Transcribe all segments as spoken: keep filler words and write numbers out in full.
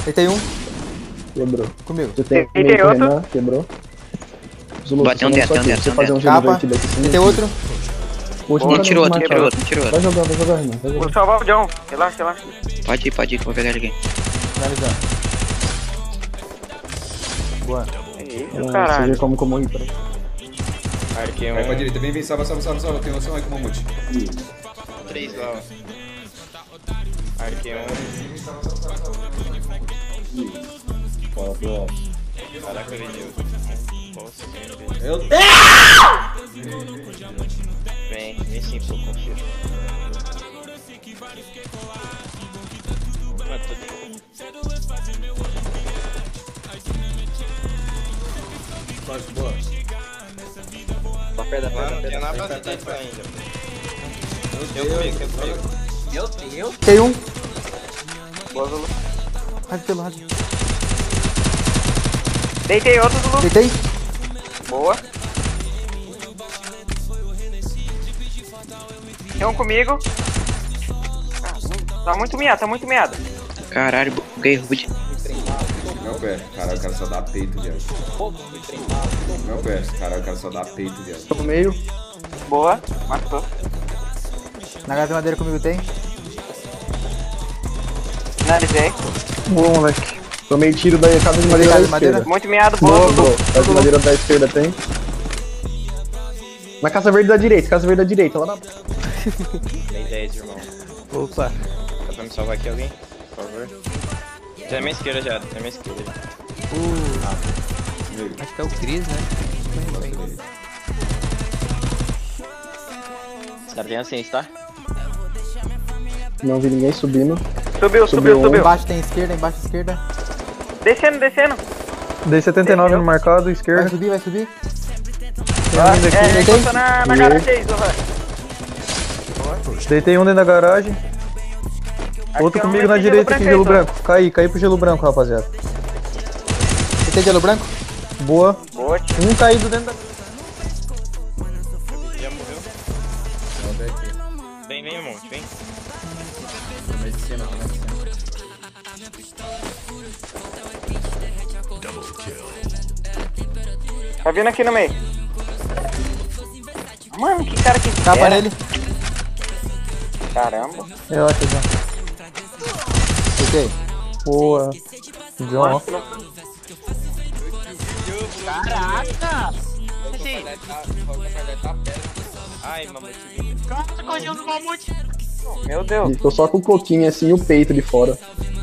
Deitei um. Quebrou. Comigo. Você tem Deitei outro. Renan, quebrou. Zulu, Bate um dentro, tem um dentro, tem um fazer um dentro. gelo Capa. invertido aqui. Deitei outro. Um tirou outro, um tirou outro, um tirou Vai outro. jogar, vai jogar, Renan. Vai Vou jogar. salvar o John. Relaxa, relaxa. Pode ir, pode ir que eu vou pegar alguém. Finalizando. Boa. É isso, Ah, Você caralho. vê como que eu morri, peraí. Marquei Vai pra um. direita, vem, vem, salva, salva, salva, salva. Tem noção aí com o Mamute. Três lá, ó. Marquei um. Fala, pô. Caraca, ele deu. Eu... Vem, vem sim, pô, confio. Ah, tô de- Pode, boa. Tá perto da porta. Não tinha na base dentro ainda. Eu comigo, eu comigo. Meu Deus. Deitei um. Boa, Zulu. Rádio pelo rádio. Deitei outro, Zulu. Deitei. Boa. Tem um comigo. Ah, tá muito miado, tá muito miado. Caralho, buguei rude. Meu pé. Caralho, o cara só dá peito, viado. Meu pé. Caralho, o cara só dá peito, viado. Tô no meio. Boa, matou. Na gata de madeira comigo tem. Finalizei. Boa, moleque. Tomei tiro da casa de madeira Casa da de madeira. esquerda. Muito miado, Boa, boa. boa. Casa de madeira da esquerda tem. Na casa verde da direita, casa verde da direita, lá na... Tem dez, irmão. Opa. Dá pra me salvar aqui alguém? Por favor. Já é minha esquerda já, já é minha esquerda já. Uh, acho que é o Cris, né? Os caras têm assistência, tá? Não vi ninguém subindo. Subiu, Subiu subiu, um. subiu. Embaixo tem esquerda, embaixo esquerda. Descendo, descendo. Dei setenta e nove no marcado, Vai esquerda. subir, vai subir. Ah, é, Deitei. encostou na, na Meu. garagem aí, Zohan. Deitei um dentro da garagem. Outro Aqui, comigo um na aqui, direita aqui, aí, gelo Zô. branco. Caí, caí pro gelo branco, rapaziada. Deitei gelo branco. Boa. Boa, tio. Um caído dentro da... Já morreu. Vem, vem, monte, vem. Tá vindo aqui no meio. Mano, que cara que Capa espera. nele. Caramba. Eu acho que já. Deitei. Boa. John. Caraca. Ai, mamute. Cara, correu no mamute. Meu Deus. Tô só com o coquinho assim e o peito de fora.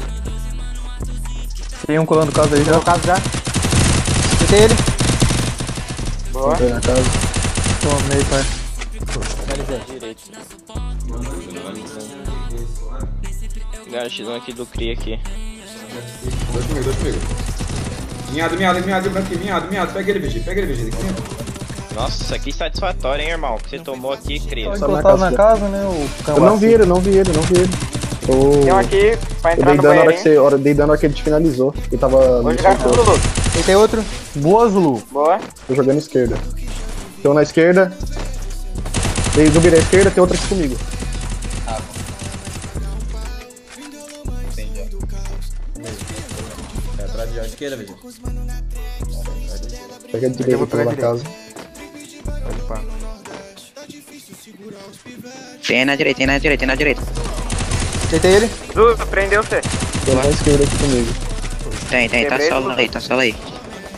Tem um colando casa aí já. No caso já. Deitei ele. Boa. Entrei na casa. Tomei, pai. Finalizei. Direito. Cara, X um aqui do Cri aqui. Dois comigo, dois comigo. Miado, miado, miado, aqui, miado, miado. Pega ele, V G, pega ele, V G. Nossa, isso aqui é satisfatório, hein, irmão? Que você tomou aqui, Cri. Só encostado na casa, né? O eu não vi ele, não vi ele, não vi ele. Tem um Tô... aqui pra Eu entrar dei no dano na hora banheiro, que hein? você, hora, dei dano na hora que ele te finalizou. Ele tava Vou no jogar com o setor. Zulu. Deitei outro. Boa, Zulu. Boa. Tô jogando esquerda. Tem um na esquerda. Dei zumbi na esquerda, tem outro aqui comigo. É atrás de esquerda, V G. Pega a direita pegar a pela direita. casa. Opa. Tem na direita, tem na direita, tem na direita. Deitei ele. Zulu, prendeu você. Tem um na esquerda aqui comigo. Tem, tem, tá Quebrei solo tudo. aí, tá solo aí.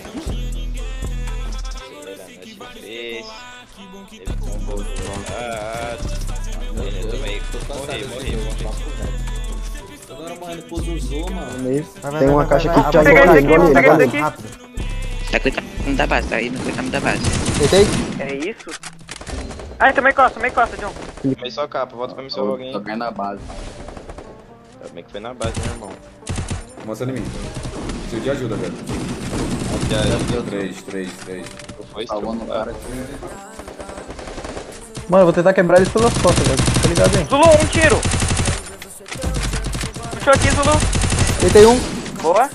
Morri, morri, morri. Agora morrendo pro Zuzu, mano. No meio. Vai, vai, Tem vai, uma vai, caixa vai, aqui vai. que Vou já pegar engole esse aqui, ele, vou pegar engole esse ele. aqui. Rápido. Tá cuidando da base, tá aí no cuidando da base. Deitei. É isso? Ai, também costa, também costa, John. Tomei só capa, volta pra me salvar alguém. Tô ganhando a base. Também que foi na base, meu irmão. Mostra em mim. Preciso de ajuda, velho. Já, Três, três, três. foi Salvando o cara aqui. Mano, eu vou tentar quebrar eles pelas costas, velho. Tá ligado, hein? Zulu, um tiro! Puxou aqui, Zulu. Deitei um. Boa.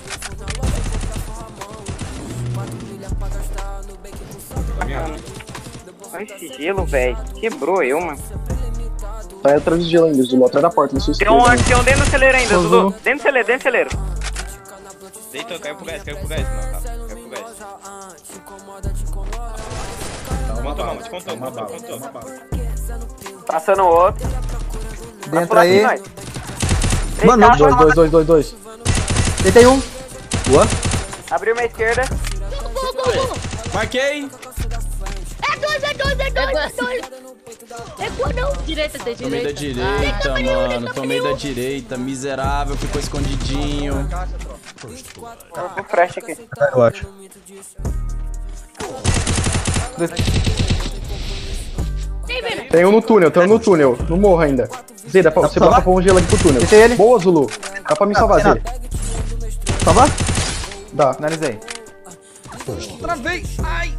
Tá miado. Olha esse gelo, velho. Quebrou eu, mano. Tá atrás do gelo ainda, Zulu. Atrás da porta, na sua Tem esquerda. um, né? tem um dentro do celeiro ainda, Ô, Zulu. Zulu. Dentro do celeiro, dentro do celeiro. Deitou, caiu pro gás, caiu pro gás, não, tá? Caiu pro gás. Contou, Mamute, contou, contou, contou. Passando o outro. Dentro aí. Mano, dois, dois, dois, dois, dois. Deitei um. Boa. Abriu uma esquerda. Marquei. É dois, é dois, é dois, é dois. É dois, não. Direita, tem Tomei da direita. direita, Ah, mano. Tomei da direita. Miserável, ficou escondidinho. O flash aqui. Eu acho. Tem, velho. Tem um no túnel, tem um no túnel. No morro ainda. Zé, dá pra, você pra bota salvar? pôr um gelo aqui pro túnel. Deitei ele. Boa, Zulu. Dá pra me salvar, Zé. Salvar? Dá. Finalizei. Travei. Ai.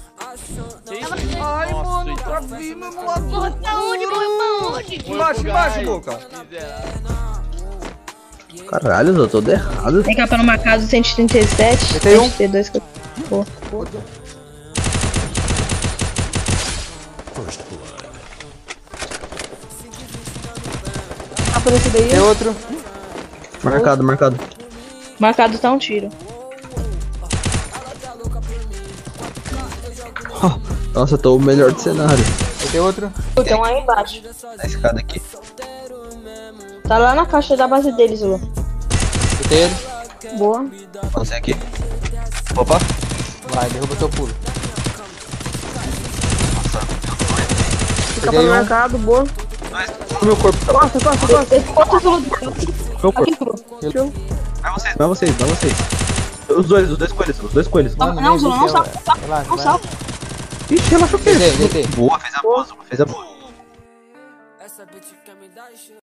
Ai, mano, travei, meu lado. Morreu pra onde? Morreu pra onde? Embaixo, embaixo, boca. Caralho, eu tô todo errado. Tem capa numa casa cento e trinta e sete. Tem um. Tem dois que eu... Pô. Ah, por esse daí. Tem outro. Marcado, marcado. Marcado tá um tiro. Nossa, eu tô o melhor do cenário. Tem outro. Tem um aí embaixo. Na escada aqui. Tá lá na caixa da base deles, Lu. Deitei ele. Boa. Você aqui. Opa. Vai, derruba teu pulo. Fica Peguei pra um. marcado, boa. No meu corpo. Costa, costa, costa. Costa, Lu. Meu corpo. Aqui, Lu. Vai vocês, vai vocês, vai vocês. Os dois, os dois coelhos, os dois coelhos. Não, Mano, não, nem Zulu, vi não que salva, é- Relaxa, não vai. salva. Ixi, relaxa o quê? Deitei, deitei. Boa, fez a boa, Zulu, fez a boa.